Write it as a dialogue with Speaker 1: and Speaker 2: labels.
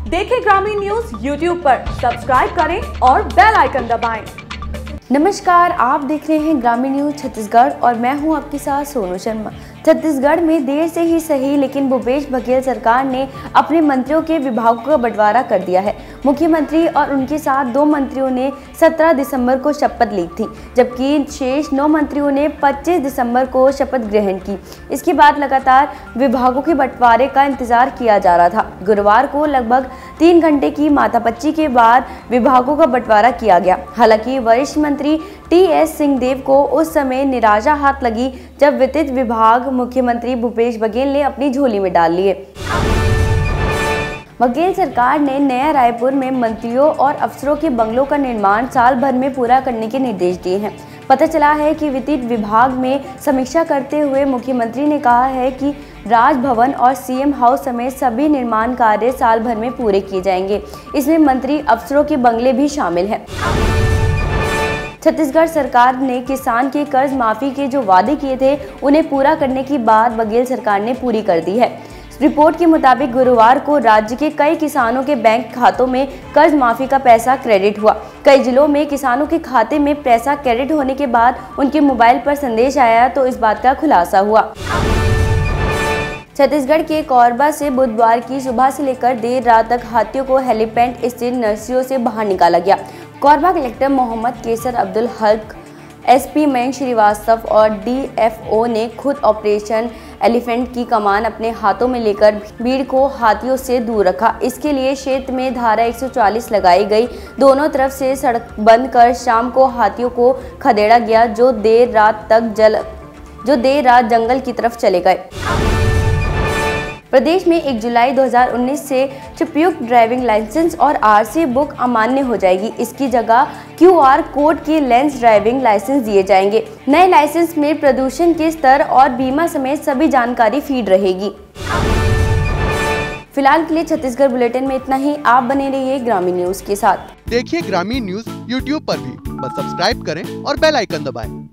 Speaker 1: देखें ग्रामीण news YouTube पर, सब्सक्राइब करें और बेल आइकन दबाएं।
Speaker 2: नमस्कार, आप देख रहे हैं ग्रामीण न्यूज छत्तीसगढ़ और मैं हूं आपके साथ सोनू शर्मा। छत्तीसगढ़ में देर से ही सही लेकिन भूपेश बघेल सरकार ने अपने मंत्रियों के विभागों का बंटवारा कर दिया है। मुख्यमंत्री और उनके साथ 2 मंत्रियों ने 17 दिसंबर को शपथ ली थी, जबकि शेष 9 मंत्रियों ने 25 दिसंबर को शपथ ग्रहण की। इसके बाद लगातार विभागों के बंटवारे का इंतजार किया जा रहा था। गुरुवार को लगभग 3 घंटे की माथापच्ची के बाद विभागों का बंटवारा किया गया। हालांकि वरिष्ठ मंत्री टी.एस. सिंहदेव को उस समय निराशा हाथ लगी जब वित्त विभाग मुख्यमंत्री भूपेश बघेल ने अपनी झोली में डाल लिए। बघेल सरकार ने नया रायपुर में मंत्रियों और अफसरों के बंगलों का निर्माण साल भर में पूरा करने के निर्देश दिए हैं। पता चला है कि वित्त विभाग में समीक्षा करते हुए मुख्यमंत्री ने कहा है कि राजभवन और सीएम हाउस समेत सभी निर्माण कार्य साल भर में पूरे किए जाएंगे। इसमें मंत्री अफसरों के बंगले भी शामिल हैं। छत्तीसगढ़ सरकार ने किसान के कर्ज माफी के जो वादे किए थे उन्हें पूरा करने की बात बघेल सरकार ने पूरी कर दी है। रिपोर्ट के मुताबिक गुरुवार को राज्य के कई किसानों के बैंक खातों में कर्ज माफी का पैसा क्रेडिट हुआ। कई जिलों में किसानों के खाते में पैसा क्रेडिट होने के बाद उनके मोबाइल पर संदेश आया तो इस बात का खुलासा हुआ। छत्तीसगढ़ के कोरबा से बुधवार की सुबह से लेकर देर रात तक हाथियों को हेलीपैड स्थित नर्सरियों से बाहर निकाला गया। कोरबा कलेक्टर मोहम्मद केसर अब्दुल हक, एसपी मयंक श्रीवास्तव और डीएफओ ने खुद ऑपरेशन एलिफेंट की कमान अपने हाथों में लेकर भीड़ को हाथियों से दूर रखा। इसके लिए क्षेत्र में धारा 144 लगाई गई। दोनों तरफ से सड़क बंद कर शाम को हाथियों को खदेड़ा गया जो देर रात जंगल की तरफ चले गए। प्रदेश में 1 जुलाई 2019 से उपयुक्त ड्राइविंग लाइसेंस और आरसी बुक अमान्य हो जाएगी। इसकी जगह QR कोड के लेंस ड्राइविंग लाइसेंस दिए जाएंगे। नए लाइसेंस में प्रदूषण के स्तर और बीमा समेत सभी जानकारी फीड रहेगी। फिलहाल के लिए छत्तीसगढ़ बुलेटिन में इतना ही। आप बने रहिए ग्रामीण न्यूज के साथ।
Speaker 3: देखिए ग्रामीण न्यूज यूट्यूब पर भी, बस सब्सक्राइब करें और बेल आइकन दबाएं।